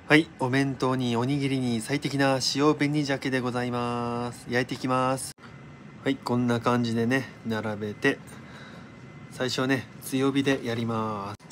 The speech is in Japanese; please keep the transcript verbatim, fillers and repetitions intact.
はい、お弁当におにぎりに最適な塩紅鮭でございます。焼いていきます。はい、こんな感じでね、並べて、最初はね、強火でやります。